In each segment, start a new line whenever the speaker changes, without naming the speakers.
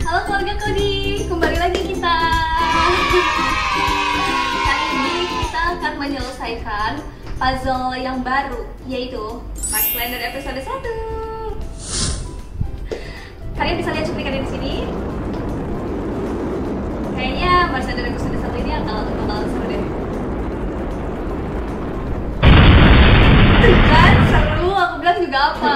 Halo keluarga Kodi, kembali lagi kita. Kali ini kita akan menyelesaikan puzzle yang baru, yaitu Mars Lander episode 1. Kalian bisa lihat cuplikannya di sini. Kayaknya Mars Lander episode 1 ini bakal seru deh. Kan seru, aku bilang juga apa.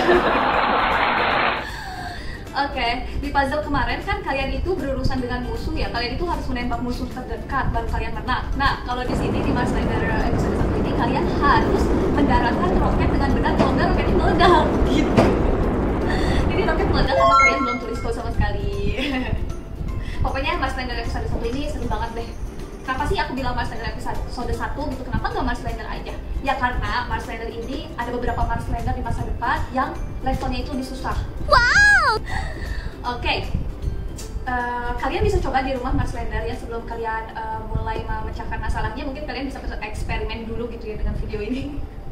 Oke, di puzzle kemarin kan kalian itu berurusan dengan musuh ya. Kalian itu harus menembak musuh terdekat baru kalian menang. Nah, kalau di sini di Mars Lander episode 1 ini kalian harus mendaratkan roket dengan benar, kalau enggak roketnya meledak gitu. Jadi roket meledak karena kalian belum tulis code sama sekali. Pokoknya Mars Lander episode 1 ini seru banget deh. Kenapa sih aku bilang Mars Lander episode 1 gitu? Kenapa nggak Mars Lander aja? Ya karena Mars Lander ini ada beberapa Mars Lander di masa depan yang levelnya itu lebih susah. Wow! Oke, kalian bisa coba di rumah Mars Lander ya sebelum kalian mulai memecahkan masalahnya. Mungkin kalian bisa eksperimen dulu gitu ya dengan video ini.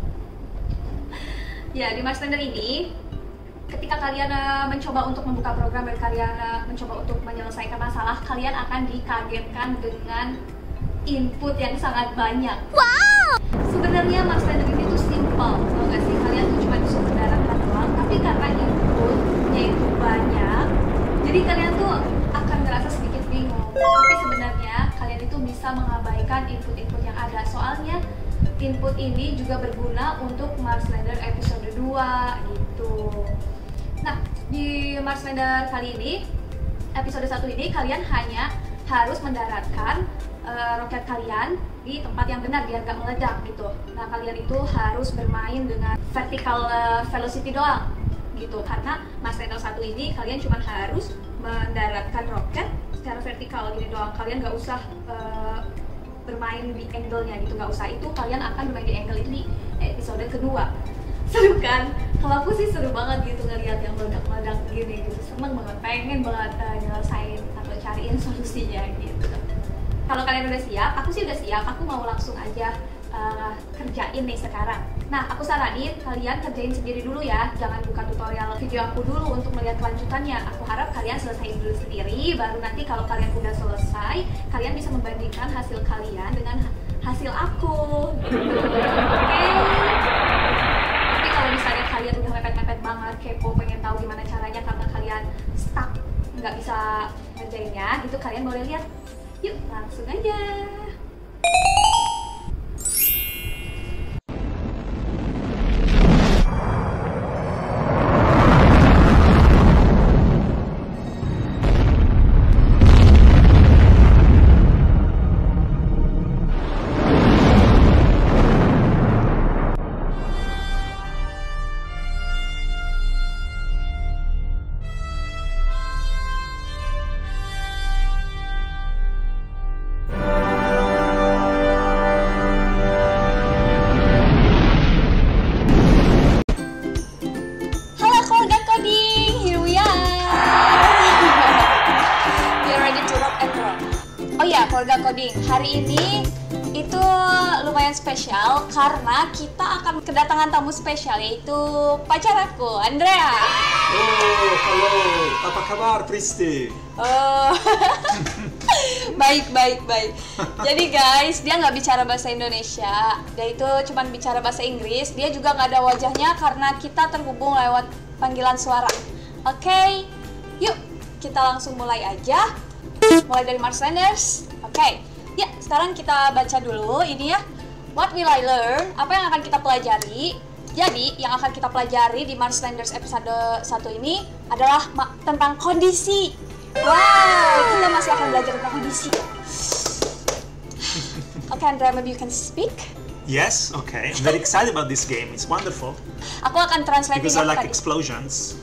Ya, di Mars Lander ini ketika kalian mencoba untuk membuka program dan kalian mencoba untuk menyelesaikan masalah, kalian akan dikagetkan dengan input yang sangat banyak. Wow! Sebenarnya Mars Lander ini tuh simple, tau gak sih? Kalian tuh cuma disuruh mendaratkan doang, tapi karena inputnya itu banyak, jadi kalian tuh akan ngerasa sedikit bingung. Tapi sebenarnya kalian itu bisa mengabaikan input-input yang ada. Soalnya input ini juga berguna untuk Mars Lander episode 2 gitu. Nah, di Mars Lander kali ini, episode 1 ini kalian hanya harus mendaratkan roket kalian di tempat yang benar biar gak meledak gitu. Nah, kalian itu harus bermain dengan vertical velocity doang gitu. Karena Mars Lander 1 ini kalian cuma harus mendaratkan roket secara vertikal gini doang. Kalian gak usah bermain di angle-nya gitu, gak usah. Itu kalian akan bermain di angle itu di episode kedua. Seru kan? Kalau aku sih seru banget gitu ngeliat yang meledak-meledak gini gitu. Seneng banget, pengen banget nyelesain atau cariin solusinya gitu. Kalau kalian udah siap, aku sih udah siap. Aku mau langsung aja kerjain nih sekarang. Nah, aku saranin kalian kerjain sendiri dulu ya. Jangan buka tutorial video aku dulu untuk melihat kelanjutannya. Aku harap kalian selesaiin dulu sendiri. Baru nanti kalau kalian udah selesai, kalian bisa membandingkan hasil kalian dengan hasil aku gitu. Oke? Tapi kalau misalnya kalian udah mepet-mepet banget, kepo, pengen tahu gimana caranya karena kalian stuck, nggak bisa ngerjainnya gitu, kalian boleh lihat. Yuk, langsung aja. Keluarga Coding, hari ini itu lumayan spesial karena kita akan kedatangan tamu spesial, yaitu pacar aku, Andrea.
Oh, halo, apa kabar, Pristi?
Oh, baik. Jadi guys, dia nggak bicara bahasa Indonesia, dia itu cuma bicara bahasa Inggris. Dia juga nggak ada wajahnya karena kita terhubung lewat panggilan suara. Oke, yuk kita langsung mulai aja. Mulai dari Mars Landers. Oke, ya sekarang kita baca dulu ini ya. What will I learn? Apa yang akan kita pelajari? Jadi, yang akan kita pelajari di Mars Landers episode 1 ini adalah tentang kondisi. Wow, kita masih akan belajar tentang kondisi. Oke, Andrea, maybe you can speak?
Yes, okay. I'm very excited about this game. It's wonderful.
Aku akan translate
because I like
tadi.
Explosions.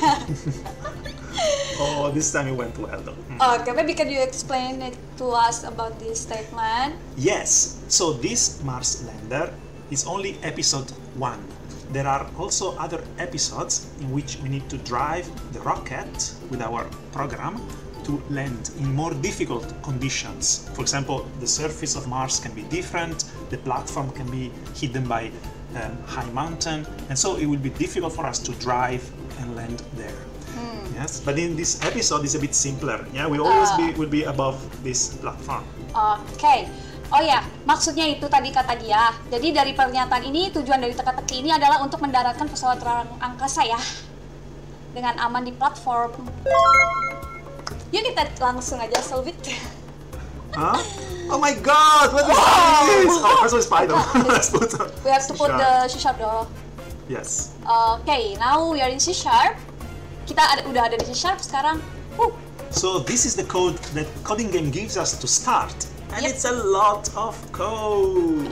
Oh, this time it went well though.
Okay, maybe can you explain it to us about this statement?
Yes, so this Mars Lander is only episode 1. There are also other episodes in which we need to drive the rocket with our program to land in more difficult conditions. For example, the surface of Mars can be different, the platform can be hidden by high mountain, and so it will be difficult for us to drive and land there. Yes, but in this episode it's a bit simpler. Yeah, we always will be above this platform.
Oke. Oh ya, maksudnya itu tadi kata dia. Jadi dari pernyataan ini, tujuan dari teka-teki ini adalah untuk mendaratkan pesawat ruang angkasa ya, dengan aman di platform. Yuk kita langsung aja solve it.
Huh? Oh my God! What is this? Oh, first one is Python. Let's put.
We have to put the C# though.
Yes.
Okay, now we are in C#. Kita udah ada di C# sekarang.
So this is the code that Coding Game gives us to start, and it's a lot of code.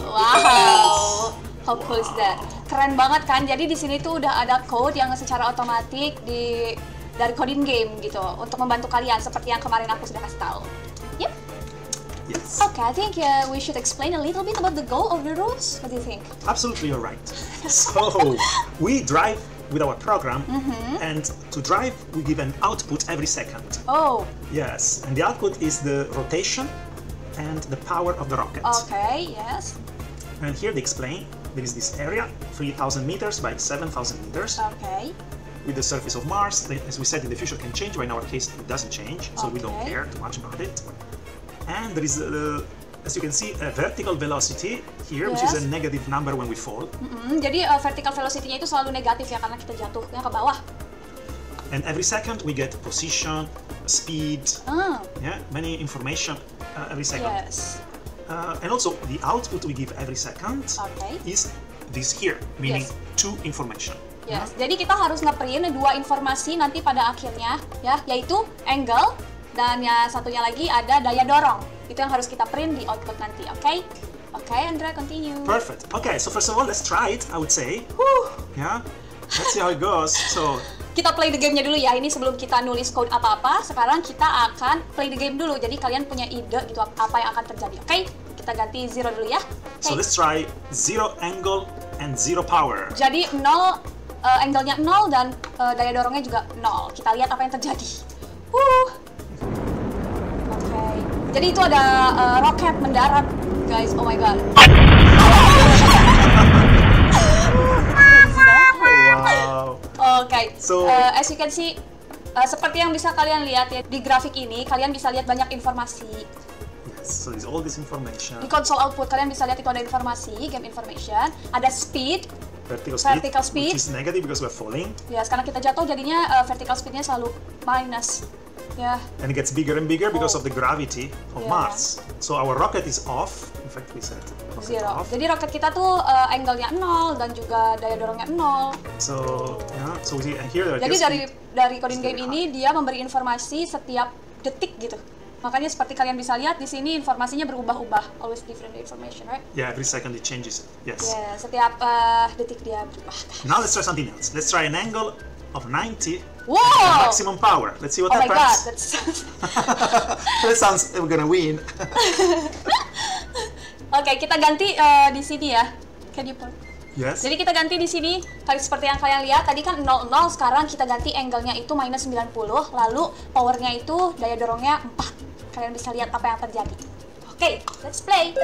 Wow, how cool is that? Keren banget kan? Jadi di sini tuh udah ada code yang secara otomatis dari Coding Game gitu untuk membantu kalian seperti yang kemarin aku sudah kasih tahu. Yep.
Yes.
Okay, I think we should explain a little bit about the goal of the rules. What do you think?
Absolutely, you're right. So we drive with our program, and to drive we give an output every second.
Oh.
Yes, and the output is the rotation and the power of the rocket.
Okay, yes.
And here they explain there is this area, 3,000 meters by 7,000 meters.
Okay.
With the surface of Mars, as we said, in the future can change, but in our case it doesn't change, so we don't care too much about it. And there is, as you can see, a vertical velocity here, which is a negative number when we fall.
Jadi vertical velocity-nya itu selalu negatif ya, karena kita jatuhnya ke bawah.
And every second we get position, speed, yeah, many information every second.
Yes.
And also the output we give every second is this here, meaning two information.
Yes. Jadi kita harus nge-print dua informasi nanti pada akhirnya, ya, yaitu angle dan ya satunya lagi ada daya dorong. Itu yang harus kita print di output nanti, oke? Oke, Andrea, continue.
Perfect. Okay, so first of all, let's try it. I would say, yeah, let's see how it goes. So
kita play the game-nya dulu ya. Ini sebelum kita nulis code apa-apa. Sekarang kita akan play the game dulu. Jadi kalian punya ide gitu apa yang akan terjadi, oke? Kita ganti 0 dulu ya.
So let's try 0 angle and 0 power.
Jadi 0 angle-nya 0 dan daya dorongnya juga 0. Kita lihat apa yang terjadi. Oke. Jadi itu ada roket mendarat, guys. Oh my god.
Wow.
Oke.
So
As you can see, seperti yang bisa kalian lihat ya di grafik ini, kalian bisa lihat banyak informasi.
So there's all this information.
Di console output kalian bisa lihat itu ada informasi, game information, ada speed,
vertical
speed,
which is negative because we're falling.
Yes, karena kita jatuh jadinya vertical speednya selalu minus. Yeah.
And it gets bigger and bigger because of the gravity of Mars. So our rocket is off. In fact, we said
0. Jadi roket kita tuh angle-nya 0 dan juga daya dorongnya 0.
So, yeah, so we see here.
Jadi dari Coding Game ini dia memberi informasi setiap detik gitu. Makanya seperti kalian bisa lihat di sini informasinya berubah-ubah, always different information, right?
Yeah, every second it changes. Yes.
Yeah, setiap detik dia berubah.
Now let's try something else. Let's try an angle of 90
Wow!
and maximum power. Let's see what happens.
Oh my god, that's
That sounds we're gonna win.
Oke, kita ganti di sini ya. Can you put?
Yes.
Jadi kita ganti di sini, seperti yang kalian lihat tadi kan 00, sekarang kita ganti angle-nya itu minus 90, lalu power-nya itu daya dorongnya 4. Kalian bisa lihat apa yang terjadi. Oke, let's play.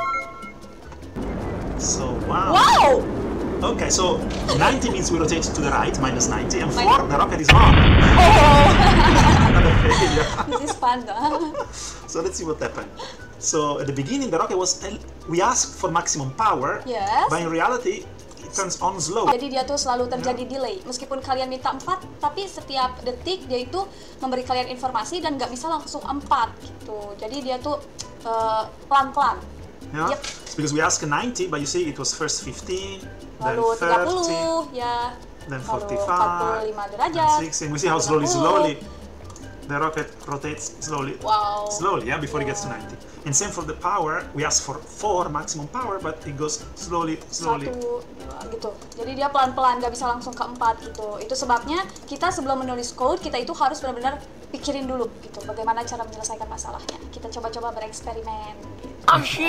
So wow.
Wow!
Okay, so 90 means we rotate to the right, minus 90, and 4, the rocket is on.
Oh!
Another failure.
This is fun though.
So let's see what happened. So at the beginning the rocket was, we asked for maximum power,
Yes.
but in reality it turns on slow.
Jadi dia tuh selalu terjadi delay. Meskipun kalian minta 4, tapi setiap detik dia itu memberi kalian informasi dan nggak bisa langsung 4 gitu. Jadi dia tuh pelan-pelan.
Yeah?
Yep.
It's because we asked 90, but you see it was first 15, then
Lalu
30,
30, ya.
then
Lalu
45,
45 derajat.
and 16. We see how slowly the rocket rotates slowly.
Wow.
Slowly, yeah, before it gets to 90. And same for the power. We ask for 4 maximum power, but it goes slowly.
1, 2, gitu. Jadi dia pelan-pelan, nggak bisa langsung ke 4 gitu. Itu sebabnya kita sebelum menulis code, kita itu harus benar-benar pikirin dulu gitu, bagaimana cara menyelesaikan masalahnya. Kita coba-coba bereksperimen. Gitu.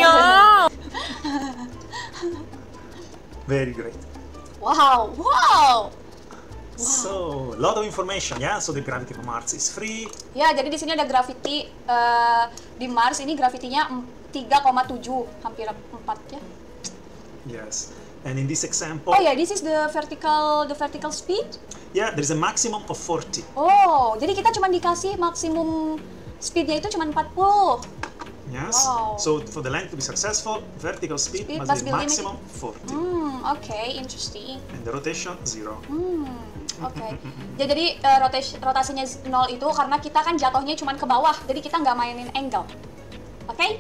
Very great.
Wow, wow.
So, a lot of information, yeah. So the gravity of Mars is free.
Ya, jadi di sini ada gravity di Mars ini gravitinya 3,7, hampir 4 ya.
Yes. And in this example,
Oh yeah, this is the vertical speed.
Yeah, there is a maximum of 40.
Oh, jadi kita cuma dikasih maksimum speednya itu cuma 40.
Yes.
Wow.
So for the land to be successful, vertical speed must be maximum 40.
Okay, interesting.
And the rotation 0.
Oke. Ya, jadi rotasinya 0 itu karena kita kan jatuhnya cuma ke bawah, jadi kita nggak mainin angle. Oke?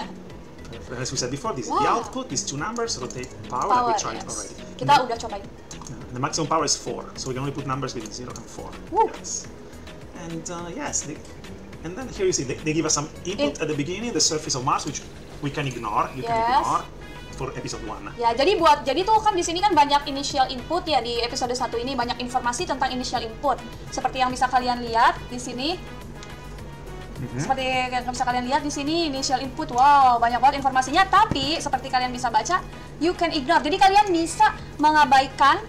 As we said before, this is the output, these two numbers, rotate power, we tried already.
Kita udah cobain.
The maximum power is 4, so we can only put numbers between 0 and 4.
Woo.
Yes. And yes, and then here you see, they give us some input at the beginning, the surface of Mars, which we can ignore, you can ignore for episode 1.
Ya, jadi tuh kan di sini kan banyak initial input ya, di episode 1 ini banyak informasi tentang initial input. Seperti yang bisa kalian lihat di sini. Seperti yang bisa kalian lihat di sini initial input. Wow, banyak banget informasinya, tapi seperti kalian bisa baca, you can ignore. Jadi kalian bisa mengabaikan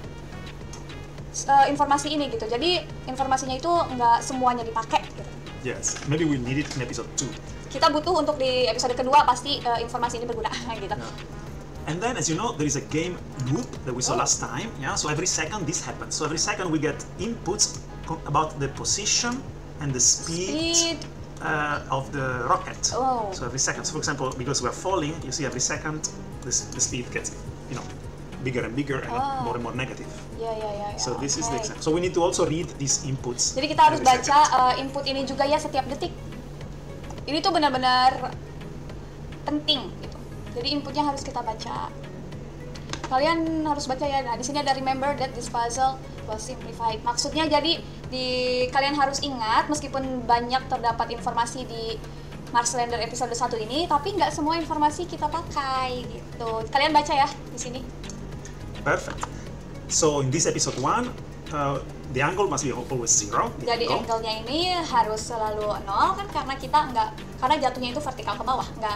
informasi ini gitu. Jadi informasinya itu nggak semuanya dipakai gitu.
Yes, maybe we need it in episode 2.
Kita butuh untuk di episode kedua pasti informasi ini berguna gitu.
And then, as you know, there is a game loop that we saw last time. Yeah, so every second this happens. So every second we get inputs about the position and the speed of the rocket.
Oh.
So every second. So for example, because we are falling, you see every second the speed gets, bigger and bigger and more negative.
Ya.
So this is the example. So we need to also read these inputs.
Jadi kita harus baca input ini juga ya setiap detik. Ini tuh benar-benar penting gitu. Jadi inputnya harus kita baca. Kalian harus baca ya. Nah, di sini ada remember that this puzzle was simplified. Maksudnya jadi kalian harus ingat meskipun banyak terdapat informasi di Mars Lander episode 1 ini, tapi nggak semua informasi kita pakai gitu. Kalian baca ya di sini.
Perfect. So in this episode 1, the angle must be always 0.
Jadi angle-nya ini harus selalu 0 kan karena jatuhnya itu vertikal ke bawah, nggak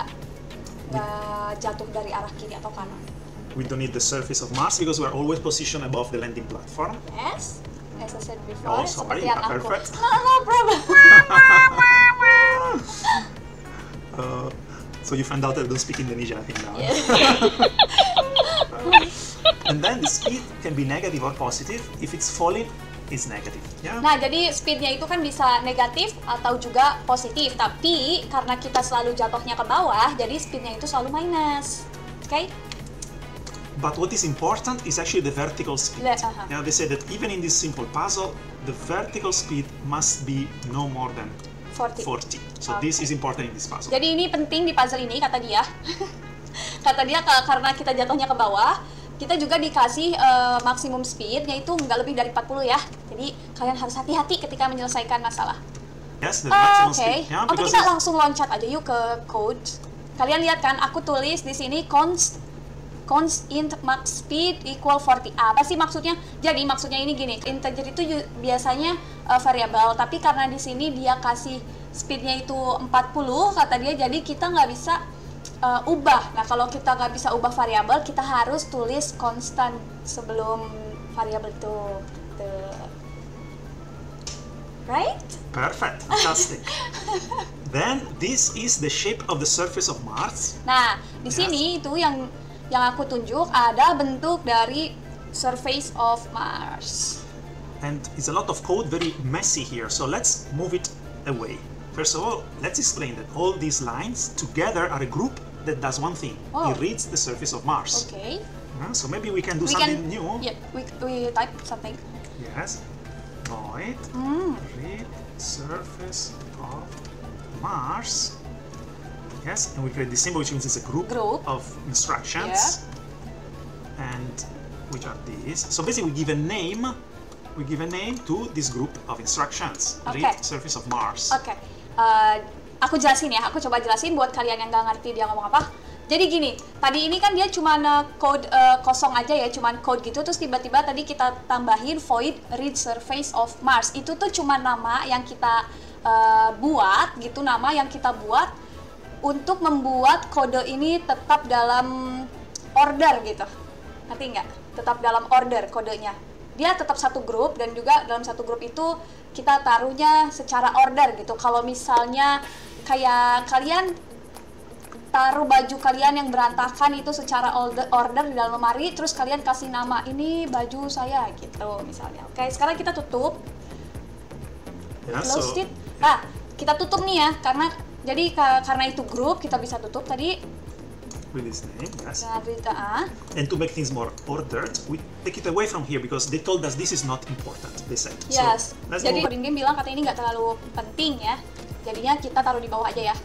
jatuh dari arah kiri atau kanan.
We don't need the surface of Mars because we are always positioned above the landing platform.
Yes, as I said before.
Oh, sorry, perfect.
No problem.
So you found out that I don't speak Indonesian, I think now.
Yes.
And then the speed can be negative or positive. If it's falling, it's negative. Yeah?
Nah, jadi speednya itu kan bisa negatif atau juga positif. Tapi karena kita selalu jatuhnya ke bawah, jadi speednya itu selalu minus. Okay?
But what is important is actually the vertical speed. They say that even in this simple puzzle, the vertical speed must be no more than 40. So this is important in this puzzle.
Jadi ini penting di puzzle ini, kata dia. Kata dia karena kita jatuhnya ke bawah, kita juga dikasih maksimum speed, yaitu nggak lebih dari 40 ya. Jadi kalian harus hati-hati ketika menyelesaikan masalah.
Yes, the maximum speed. Yeah,
Oke, kita langsung loncat aja yuk ke code. Kalian lihat kan, aku tulis di sini const int max speed equal 40. Apa sih maksudnya? Jadi maksudnya ini gini, integer itu biasanya variabel, tapi karena di sini dia kasih speednya itu 40, kata dia, jadi kita nggak bisa ubah. Nah, kalau kita nggak bisa ubah variabel, kita harus tulis constant sebelum variabel itu. Right?
Perfect, fantastic. Then this is the shape of the surface of Mars.
Nah, di sini itu yang aku tunjuk ada bentuk dari surface of Mars.
And it's a lot of code, very messy here. So let's move it away. First of all, let's explain that all these lines together are a group that does one thing. It reads the surface of Mars.
Okay.
So maybe we can do something new.
Yeah, we type something.
Yes. Void read surface of Mars. Yes, and we create this symbol, which means it's a group of instructions. Yeah. And which are these? So basically, we give a name to this group of instructions.
Okay.
Read surface of Mars.
Oke. Aku jelasin ya. Aku coba jelasin buat kalian yang nggak ngerti dia ngomong apa. Jadi gini, tadi ini kan dia cuma code kosong aja ya, cuma code gitu, terus tiba-tiba tadi kita tambahin void read surface of Mars. Itu tuh cuma nama yang kita buat gitu, nama yang kita buat untuk membuat kode ini tetap dalam order gitu. Ngerti nggak? Tetap dalam order kodenya. Dia tetap satu grup, dan juga dalam satu grup itu kita taruhnya secara order gitu. Kalau misalnya kayak kalian taruh baju kalian yang berantakan itu secara order di dalam lemari, terus kalian kasih nama, ini baju saya gitu misalnya. Oke, sekarang kita tutup. Close it. Nah, kita tutup nih ya, karena itu grup, kita bisa tutup tadi.
With this name, yes.
Nah,
and to make things more ordered, we take it away from here because they told us this is not important, they said.
Yes.
So,
jadi coding game bilang katanya ini nggak terlalu penting ya. Jadinya kita taruh di bawah aja ya.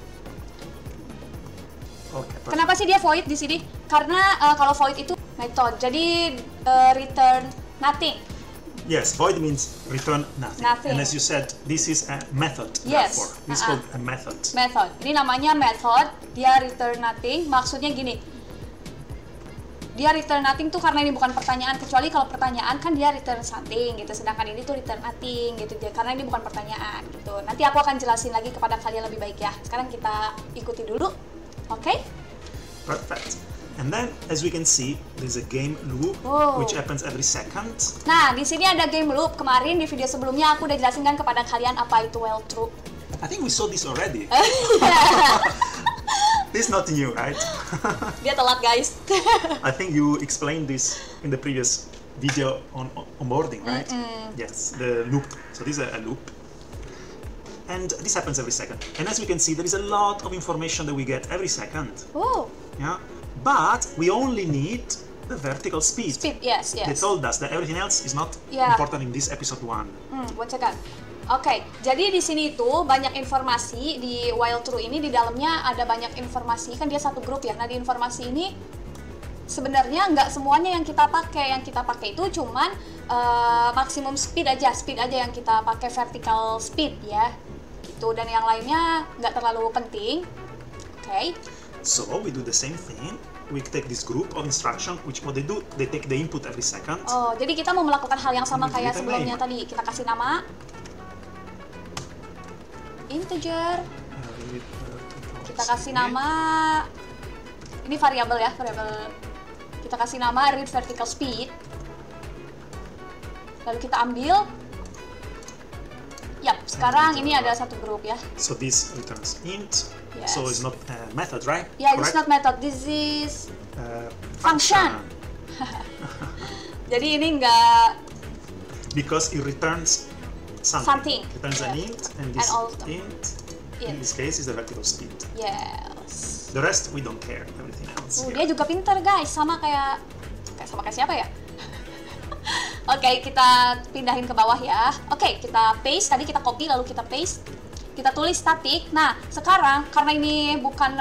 Okay,
kenapa sih dia void di sini? Karena kalau void itu method, jadi return nothing.
Yes, void means return nothing. And as you said, this is a method.
Yes.
Therefore, this is called a method.
Method. Ini namanya method. Dia return nothing. Maksudnya gini. Dia return nothing tuh karena ini bukan pertanyaan, kecuali kalau pertanyaan kan dia return something gitu. Sedangkan ini tuh return nothing gitu. Karena ini bukan pertanyaan gitu. Nanti aku akan jelasin lagi kepada kalian lebih baik ya. Sekarang kita ikuti dulu. Okay?
Perfect. And then, as we can see, there's a game loop which happens every second.
Nah, di sini ada game loop. Kemarin di video sebelumnya aku udah jelasin kan kepada kalian apa itu while true.
I think we saw this already. This is not new, right?
Dia telat, guys.
I think you explained this in the previous video on onboarding, right? Yes, the loop. So this is a loop. And this happens every second. And as we can see, there is a lot of information that we get every second.
Oh.
Yeah. But we only need the vertical speed.
Yes.
They told us that everything else is not important in this episode 1.
One second. Oke, jadi di sini tuh banyak informasi di while true ini, di dalamnya ada banyak informasi, kan dia satu grup ya. Nah, di informasi ini sebenarnya nggak semuanya yang kita pakai. Yang kita pakai itu cuman maksimum speed aja yang kita pakai, vertical speed ya. Gitu, dan yang lainnya nggak terlalu penting. Oke.
So we do the same thing. We take this group of instruction, which what they do, they take the input every second.
Oh, jadi kita mau melakukan hal yang sama kayak sebelumnya tadi. Kita kasih nama integer. Kita kasih nama, ini variabel ya, variabel. Kita kasih nama read vertical speed. Lalu kita ambil. Yap, sekarang ini ada satu grup ya.
So this returns int.
Yes.
So it's not a method, right?
Yeah, it's not method. This is function. Jadi ini enggak.
Because it returns something. It returns an int, and this int, in this case, is the vertical speed.
Yes.
The rest we don't care. Everything else.
Dia juga pintar, guys. Sama kayak siapa ya? Oke, kita pindahin ke bawah ya. Oke, kita paste. Tadi kita copy lalu kita paste. Kita tulis static. Nah, sekarang karena ini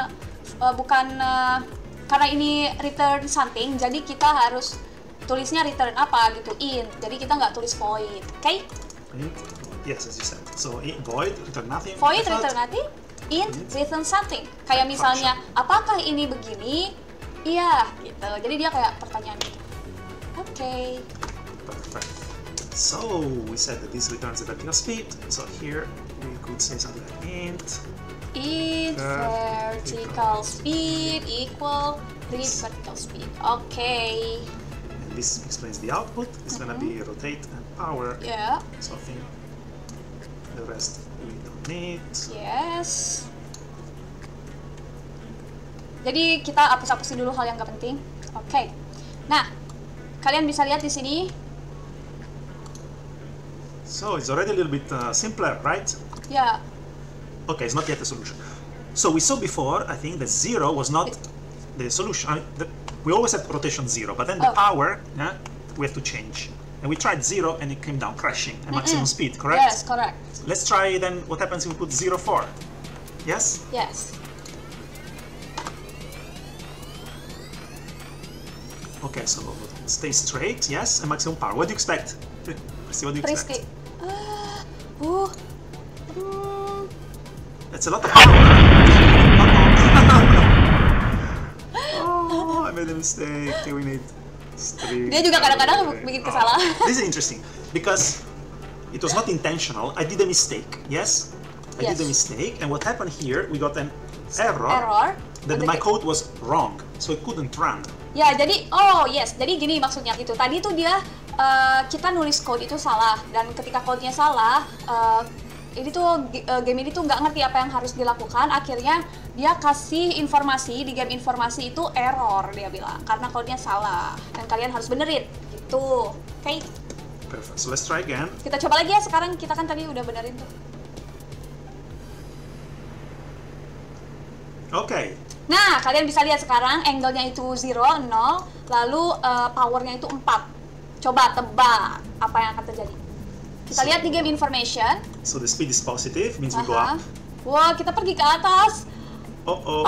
karena ini return something, jadi kita harus tulisnya return apa gitu, int. Jadi kita nggak tulis void, oke?
Yes, as you said. So void return nothing.
Void return nothing. Int return something. Kayak misalnya, apakah ini begini? Iya, gitu. Jadi dia kayak pertanyaan gitu. Oke.
Perfect. So we said that this returns the vertical speed. So here we could say something like int
vertical speed equal read vertical speed. Okay.
And this explains the output. It's gonna be rotate and power.
Yeah.
So I think the rest we don't need.
Yes. Jadi kita hapus-hapusin dulu hal yang nggak penting. Oke. Nah, kalian bisa lihat di sini.
So it's already a little bit simpler, right?
Yeah.
Okay, it's not yet a solution. So we saw before, I think that 0 was not the solution. We always had rotation 0, but then the power, we have to change. And we tried 0 and it came down crashing at maximum speed, correct?
Yes, correct.
Let's try then what happens if we put 0, 4. Yes?
Yes.
Okay, so stay straight, yes, and maximum power. What do you expect? See, what do you expect? That's a lot of power. Oh, I made a mistake. Okay, we need 3.
Dia juga kadang-kadang bikin kesalahan.
This is interesting because it was not intentional. I did a mistake. Yes, I did a mistake, and what happened here? We got an error. That my code was wrong, so it couldn't run.
Ya, jadi jadi gini maksudnya gitu. Tadi tuh dia kita nulis code itu salah, dan ketika code-nya salah, ini tuh game ini tuh nggak ngerti apa yang harus dilakukan. Akhirnya dia kasih informasi di game informasi itu error, dia bilang karena kodenya salah dan kalian harus benerin gitu. Oke.
Perfect. So let's try again.
Kita coba lagi ya sekarang, kita kan tadi udah benerin tuh.
Okay.
Nah, kalian bisa lihat sekarang angle-nya itu 0, lalu power-nya itu 4. Coba tebak apa yang akan terjadi. Kita lihat di game information.
So the speed is positive, means we go up.
Wah, kita pergi ke atas.
Oh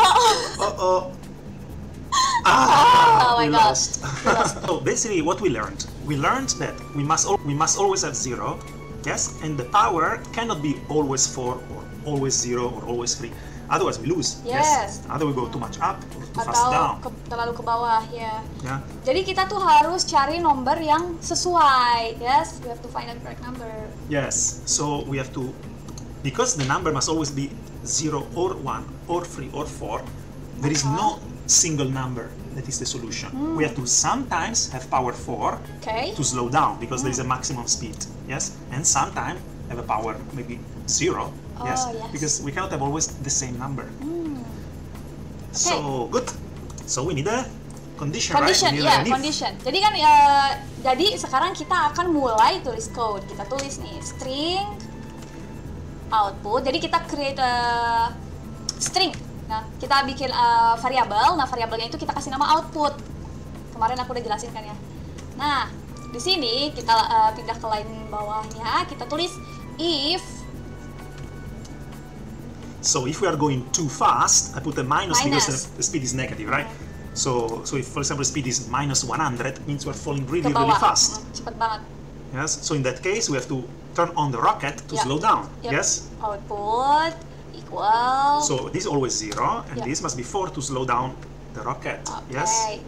Oh my
we
God.
lost. So basically what we learned that we must always have 0, yes, and the power cannot be always 4 or always 0 or always 3. Otherwise we lose.
Yes.
Either we go too much up or too fast down.
Atau terlalu ke bawah, ya.
Yeah.
Jadi kita tuh harus cari nomor yang sesuai. Yes, we have to find the correct number.
Yes. So we have to, because the number must always be 0 or 1 or 3 or 4. There is no single number that is the solution. We have to sometimes have power 4
Okay.
to slow down because there is a maximum speed. Yes. And sometimes have a power maybe 0. Yes.
Yes.
Because we cannot have always the same number. So good. So we need a condition, right?
Condition,
We need
ya,
an if.
condition. Jadi kan jadi sekarang kita akan mulai tulis code. Kita tulis nih string output. Jadi kita create a string. Nah, kita bikin variabel. Nah, variabelnya itu kita kasih nama output. Kemarin aku udah jelasin kan ya. Nah, di sini kita pindah ke line bawahnya. Kita tulis if.
So if we are going too fast, I put a minus because
Minus.
the speed is negative, right? So if for example speed is minus 100, it means we're falling
Ke
really
bawah.
fast.
Cepet banget.
Yes. So in that case, we have to turn on the rocket to
Yeah.
slow down.
Yep.
Yes.
Output equal.
So this is always 0, and
Yeah.
this must be 4 to slow down the rocket.
Okay.
Yes.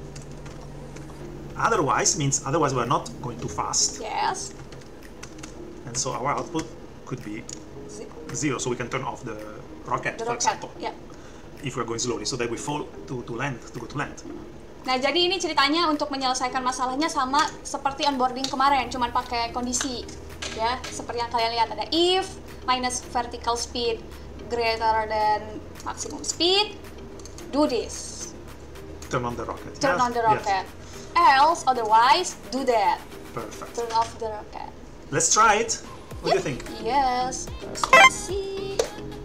Otherwise we're not going too fast,
Yes.
and so our output could be 0. So we can turn off the rocket,
The
for
rocket.
example,
Ya.
if we're going slowly, so that we fall to go to land.
Nah, jadi ini ceritanya untuk menyelesaikan masalahnya sama seperti onboarding kemarin, cuman pakai kondisi. Ya, seperti yang kalian lihat ada if minus vertical speed greater than maximum speed, do this.
Turn on the rocket.
Turn
Yes,
on the
yes.
rocket. Else, otherwise, do that.
Perfect.
Turn off the rocket.
Let's try it. What do you think?
Yes. First, let's see.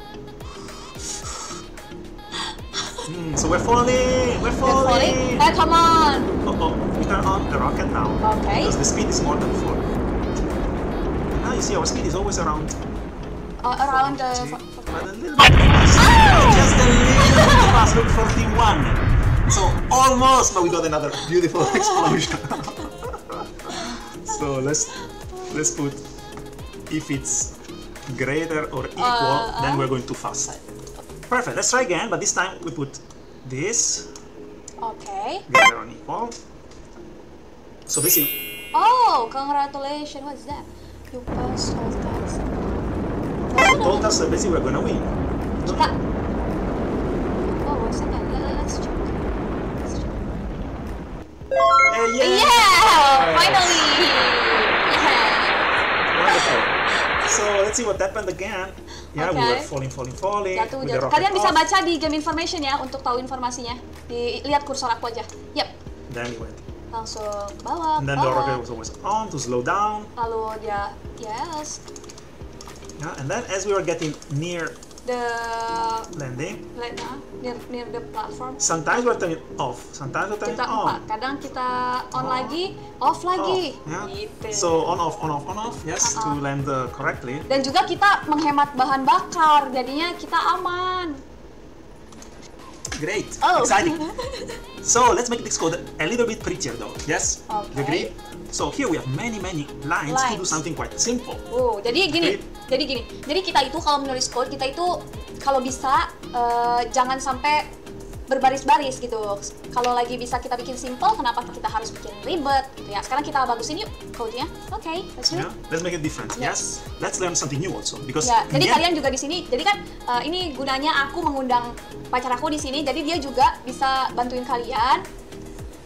So we're falling. We're
You're falling? Come on.
We turn on the rocket now.
Okay.
Because the speed is more than 4. Now you see our speed is always around.
Around the.
40, but a little bit fast. Just a little bit fast. Look, 41. So almost, but we got another beautiful explosion. So let's put if it's greater or equal, then we're going too fast. Perfect. Let's try again, but this time we put this
Okay.
greater or equal. So basically,
Oh, congratulations. What's that? You passed all tests.
it told us that basically we're gonna win.
Kita. Oh, what's that? Let's check.
Yeah!
Yeah! Finally! Yeah!
Wonderful. So let's see what happened again. Yeah, we were
Okay.
falling.
Jatuh,
with the
jatuh.
rocket
Kalian bisa
off.
baca di game information ya untuk tahu informasinya. Lihat kursor aku aja. Yep.
Then we went.
Langsung bawah.
And then the
bawah.
rocket was always on to slow down.
Lalu dia, yes.
Yeah, and then as we were getting near
The
landing,
near the platform.
sometimes we're turning off, sometimes we're turning
Kita
on.
kadang kita on lagi, off lagi.
Yeah.
Gitu.
So on off, yes, to land correctly.
Dan juga kita menghemat bahan bakar, jadinya kita aman.
Great,
Oh.
exciting. So let's make this code a little bit prettier though, yes?
Okay.
You agree? So here we have many lines to do
Lines.
something quite simple.
Jadi gini. Jadi kita itu kalau menulis code, kita itu kalau bisa jangan sampai berbaris-baris gitu. Kalau lagi bisa kita bikin simple, kenapa kita harus bikin ribet gitu ya. Sekarang kita bagusin yuk code-nya. Oke, let's do it.
Yeah, let's make it different.
Yes.
Yes, let's learn something new also because
Ya,
in
jadi
the end-
kalian juga di sini. Jadi kan ini gunanya aku mengundang pacar aku di sini. Jadi dia juga bisa bantuin kalian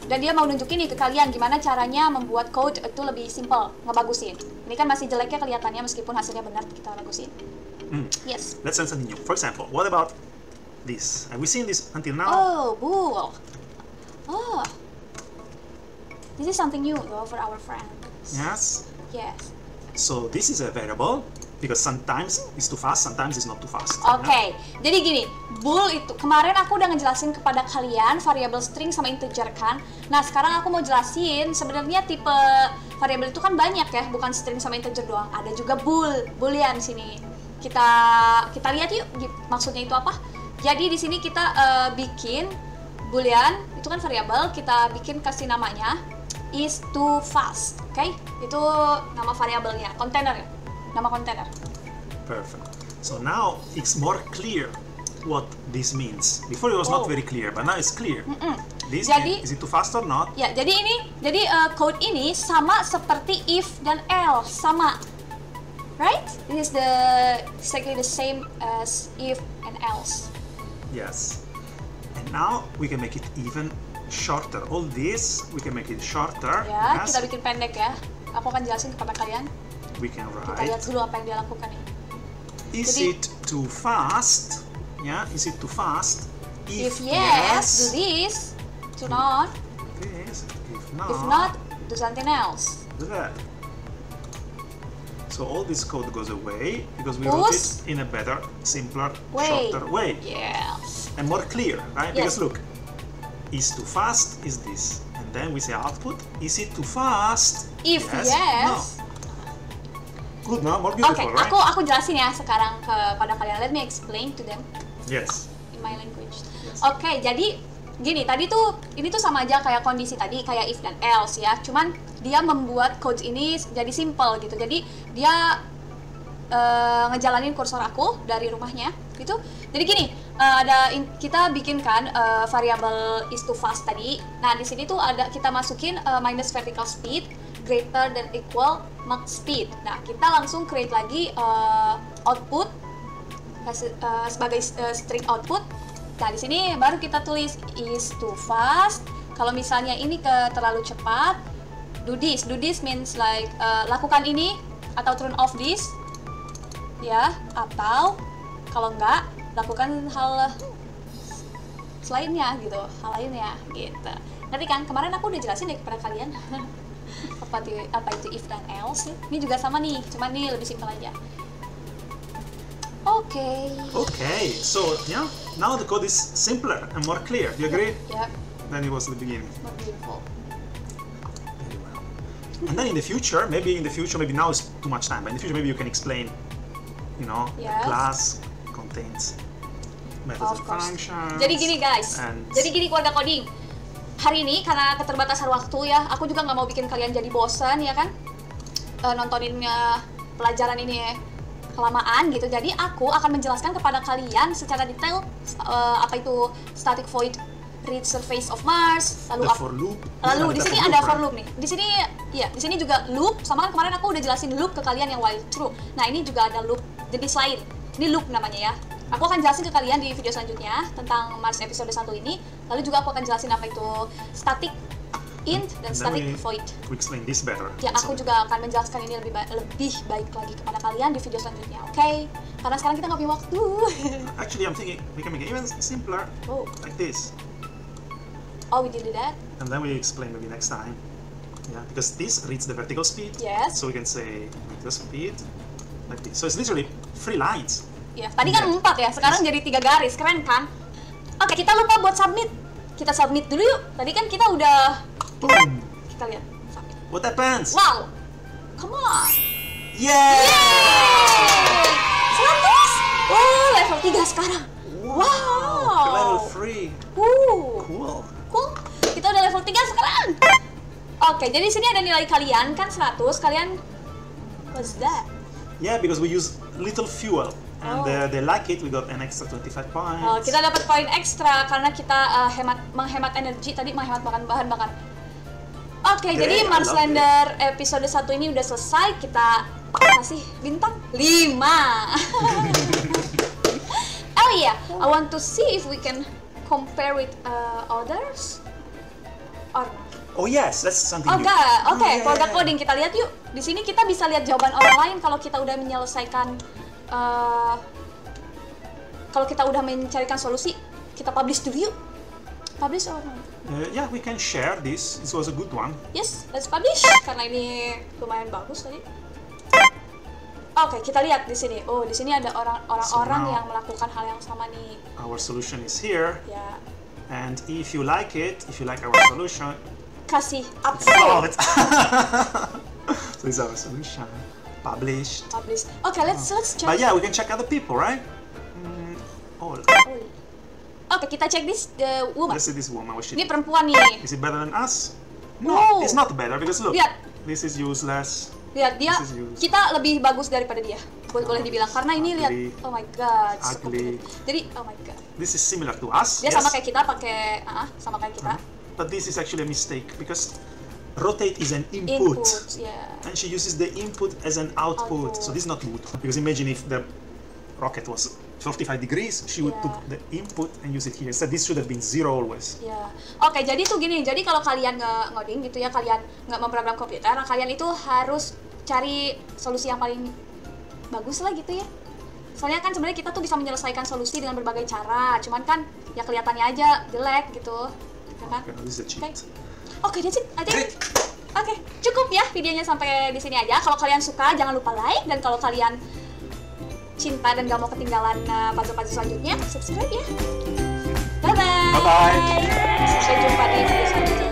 Dan dia mau nunjukin nih ke kalian gimana caranya membuat code itu lebih simple, ngebagusin. Ini kan masih jeleknya kelihatannya meskipun hasilnya benar kita bagusin. Yes.
Let's learn something new. For example, what about this? Have we seen this until now?
Oh, bool. Oh. This is something new though for our friends.
Yes.
Yes.
So this is a variable because sometimes it's too fast, sometimes it's not too fast.
Oke, jadi gini, bool itu kemarin aku udah ngejelasin kepada kalian variabel string sama integer kan. Nah sekarang aku mau jelasin sebenarnya tipe variabel itu kan banyak ya, bukan string sama integer doang. Ada juga boolean sini. Kita lihat yuk maksudnya itu apa. Jadi di sini kita bikin boolean itu kan variabel, kita bikin kasih namanya is too fast, oke? Itu nama variabelnya, kontainer ya. Nama kontainer.
Perfect. So now it's more clear what this means. Before it was not very clear, but now it's clear. This
Jadi,
is it too fast or not?
Ya, jadi code ini sama seperti if dan else, sama. Right? This is exactly the same as if and else.
Yes. And now we can make it even shorter. All this we can make it shorter.
Ya,
Yes.
kita bikin pendek ya. Aku akan jelasin kepada kalian.
We can
Kita
write.
lihat dulu apa yang dia lakukan nih.
Is
Jadi-
it too fast? Yeah, is it too fast?
If yes, do this. To not.
This. If
If not, do something else.
do that. So all this code goes away because we wrote it in a better, simpler, shorter way.
Yes.
And more clear, right?
Yes.
Because look, is too fast is this. And then we say output, is it too fast?
If yes.
No. Good, no? More
Oke,
beautiful, right?
aku jelasin ya sekarang kepada kalian. Let me explain to them
Yes.
in my language.
Yes.
Oke, jadi gini, ini tuh sama aja kayak kondisi tadi, kayak if dan else ya. Cuman dia membuat codes ini jadi simple gitu. Jadi dia ngejalanin kursor aku dari rumahnya gitu. Jadi gini, kita bikinkan variabel is too fast tadi. Nah, di sini tuh kita masukin minus vertical speed greater than equal max speed. Nah, kita langsung create lagi output sebagai string output. Nah, di sini baru kita tulis is too fast. Kalau misalnya ini terlalu cepat, do this. Do this means like lakukan ini atau turn off this. Ya, atau kalau enggak, lakukan hal selainnya gitu, hal lainnya gitu. Nanti kan kemarin aku udah jelasin deh kepada kalian apa itu if dan else. Ini juga sama nih, cuman nih lebih simpel aja. Okay.
Okay, so yeah, now the code is simpler and more clear. Do you agree?
Yep,
Than it was at the beginning.
more beautiful.
Very well. And then in the future, maybe now is too much time, but in the future maybe you can explain,
Yes.
a class contains methods
Of
and
course.
functions.
Jadi gini guys,
and
jadi gini keluarga coding. Hari ini karena keterbatasan waktu ya, aku juga nggak mau bikin kalian jadi bosan ya kan, nontonin pelajaran ini ya, kelamaan gitu. Jadi aku akan menjelaskan kepada kalian secara detail apa itu static void read surface of Mars, lalu
the for loop.
Lalu di sini
for
ada
loop,
for
right?
loop nih. Di sini ya, di sini juga loop. Sama kan kemarin aku udah jelasin loop ke kalian yang while true. Nah, ini juga ada loop jenis lain. Ini loop namanya ya. Aku akan jelasin ke kalian di video selanjutnya tentang Mars episode 1 ini. Lalu juga aku akan jelasin apa itu static int dan
And then
static void.
we explain this better.
Ya, aku juga akan menjelaskan ini lebih baik lagi kepada kalian di video selanjutnya, oke? Karena sekarang kita nggak punya waktu.
Actually, I'm thinking we can make it even simpler,
Oh,
like this.
we did that.
And then we explain maybe next time. Yeah, because this reads the vertical speed.
Yes.
So we can say vertical speed like this. So it's literally 3 lines.
Ya, tadi kan 4 ya, sekarang jadi 3 garis, keren kan? Oke, kita lupa buat submit. Kita submit dulu yuk. Tadi kan kita udah,
Boom!
kita lihat submit.
What happens?
Wow, come on.
Yeah!
Yeay! 100! Oh, level 3 sekarang. Wow.
Level 3. Cool.
Cool. Kita udah level 3 sekarang. Oke, jadi sini ada nilai kalian kan 100. Kalian, what's that?
Yeah, because we use little fuel. And
Oh.
they like it, we got an extra 25 points.
Oh, kita dapat poin ekstra karena kita menghemat energi tadi, menghemat bahan bakar. Oke,
Great,
jadi
I
Mars
love
Lander episode 1 ini udah selesai. Kita kasih bintang 5. Oh iya, I want to see if we can compare with others. or not?
Oh yes, that's something
Oh
new.
enggak, oke,
yeah,
keluarga
yeah.
coding kita lihat yuk. Di sini kita bisa lihat jawaban orang lain kalau kita udah menyelesaikan, kalau kita udah mencarikan solusi, kita publish dulu yuk. Publish or not?
Yeah, we can share this. This was a good one.
Yes, let's publish karena ini lumayan bagus tadi. Oke, kita lihat di sini. Oh, di sini ada orang-orang
now-
yang melakukan hal yang sama nih.
Our solution is here,
Ya,
and if you like it, if you like our solution,
kasih
it's
upvote.
out. So this is our solution, published.
Publish. Oke, let's check.
But yeah, we can check other people, right? Oh,
Oke, kita cek the woman.
let's see this woman. What she
Ini
did.
perempuan nih.
Is it better than us?
No.
No, it's not better because look,
Lihat.
this is useless.
Lihat dia,
This is used.
kita lebih bagus daripada dia. Boleh dibilang karena ini lihat.
Ugly.
Oh my god. so
Ugly.
complicated. Jadi, oh my god.
This is similar to us.
Dia
yes,
sama kayak kita pakai sama kayak kita.
but this is actually a mistake because rotate is an input.
Ya.
And she uses the input as an output. So this is not good. Because imagine if the rocket was 45 degrees, she would
Yeah.
put the input and use it here. So this should have been 0 always.
Ya, oke, jadi tuh gini, jadi kalau kalian nge-ngoding gitu ya, kalian nggak memprogram komputer, nah kalian itu harus cari solusi yang paling bagus lah gitu ya. Soalnya kan sebenarnya kita tuh bisa menyelesaikan solusi dengan berbagai cara, cuman kan ya kelihatannya aja jelek gitu, ya kan?
Okay, this is a cheat.
Oke, that's it. I think. Oke, cukup ya videonya sampai di sini aja. Kalau kalian suka, jangan lupa like, dan kalau kalian cinta dan gak mau ketinggalan puzzle-puzzle selanjutnya, subscribe ya. Bye-bye.
Bye-bye.
Sampai jumpa di video selanjutnya.